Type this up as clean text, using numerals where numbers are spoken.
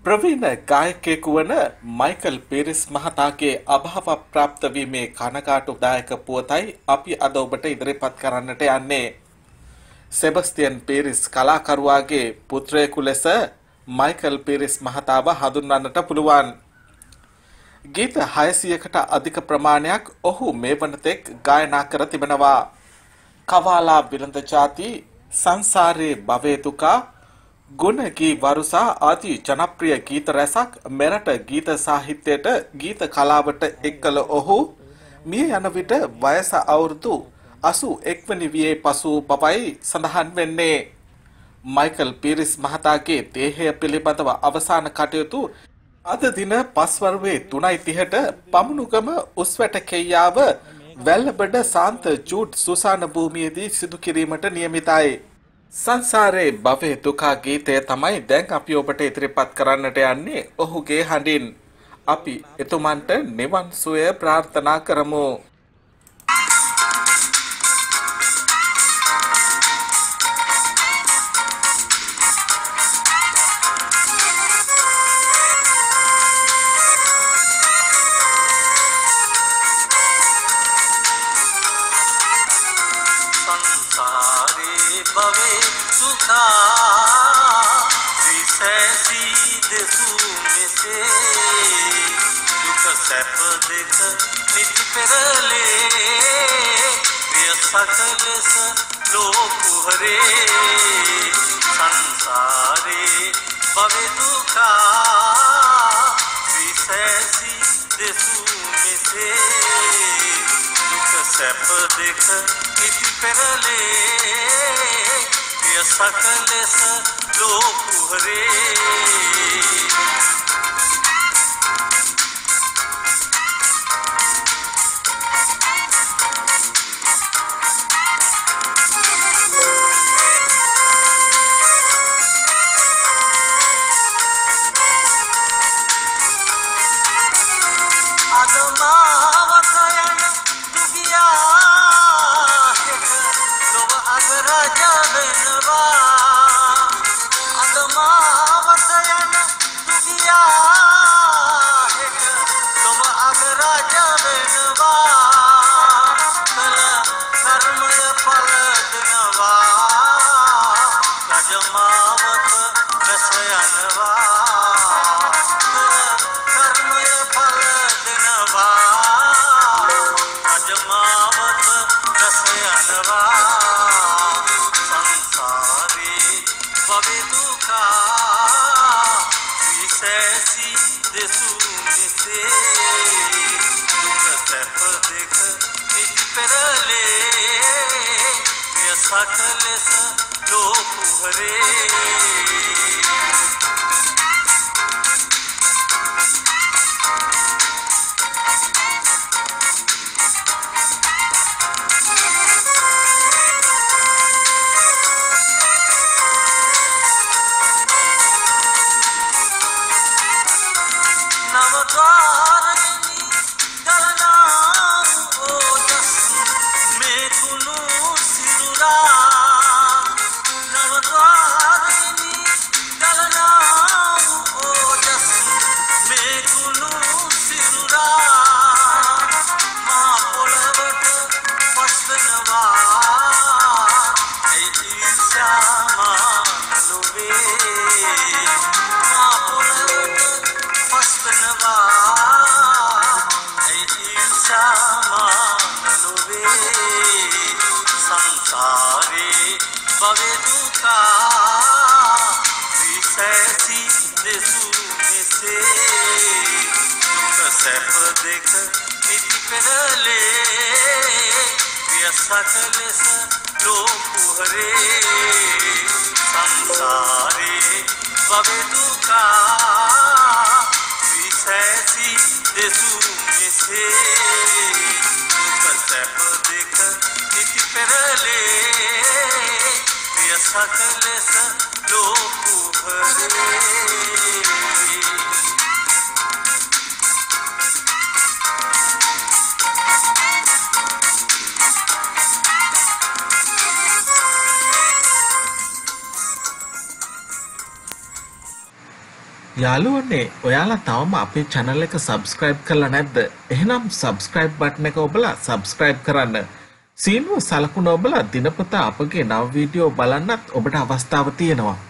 ප්‍රවීණ ගායකයෙකු වන මයිකල් පීරිස් මහතාගේ අභාව ප්‍රාප්ත වීමේ කනගාටුදායක පුවතයි අපි අද ඔබට ඉදිරිපත් කරන්නට යන්නේ. සෙබස්තියන් පීරිස් කලාකරුවාගේ පුත්‍රයෙකු ලෙස මයිකල් පීරිස් මහතාව හඳුන්වන්නට පුළුවන්. ගීත 600කට අධික ප්‍රමාණයක් ඔහු මේ වනතෙක් ගායනා කර තිබෙනවා. කවාලා විලඳ ජාති, සංසාරේ භවයේ දුකා, ගුණගී වරුසා ආදී ජනප්‍රිය ගීත රැසක් මෙරට ගීත සාහිත්‍යයට ගීත කලාවට එක් කළ ඔහු මිය යන විට වයස අවුරුදු 81 වෙනි වියේ පසු බවයි සඳහන් වෙන්නේ. මයිකල් පීරිස් මහතාගේ දේහය පිළිබඳව අවසාන කටයුතු අද දින පස්වරුවේ 3:30ට පමුණුගම උස්වැට කෙయ్యాව වැල්ලබඩ සාන්ත ජූඩ් සුසාන භූමියේදී සිදු කිරීමට නියමිතයි. සංසාරේ භවයේ දුකා ගීතය තමයි දැන් අපි ඔබට ඉදිරිපත් කරන්නට යන්නේ. ඔහුගේ හඬින් අපි එතුමන්ට නිවන් සුවය ප්‍රාර්ථනා කරමු. යාළුවනේ ඔයාලා තවම අපේ channel එක subscribe කරලා නැද්ද? එහෙනම් subscribe button එක ඔබලා subscribe කරන්න. සීනුව සලකුණ ඔබලා දිනපතා අපගේ නව වීඩියෝ බලන්නත් ඔබට අවස්ථාව තියෙනවා.